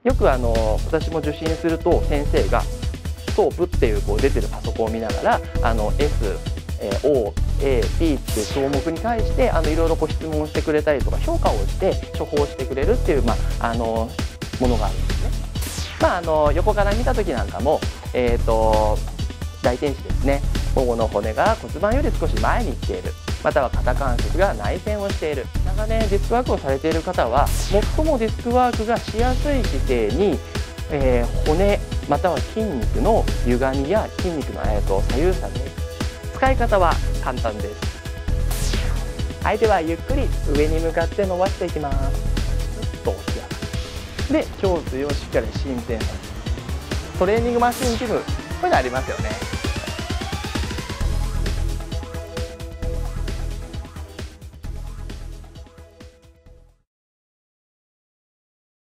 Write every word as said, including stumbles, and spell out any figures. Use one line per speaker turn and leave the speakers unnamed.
よくあの私も受診すると先生がストープっていうこう出てるパソコンを見ながらあの エス、えー、オー、エー、ピー っていう項目に対してあのいろいろこう質問してくれたりとか評価をして処方してくれるっていう、まあ、あのものがあるんですね。まあ、あの横から見た時なんかも、えーと大天使ですね。ももの骨が骨盤より少し前に行っている、または肩関節が内旋をしている。長年ディスクワークをされている方は最もディスクワークがしやすい姿勢に、えー、骨または筋肉の歪みや筋肉の、えー、と左右差で使い方は簡単です。はい、ではゆっくり上に向かって伸ばしていきます。ちょっと起き上がる。で胸椎をしっかり伸展させる。トレーニングマシンジムこういうのありますよね。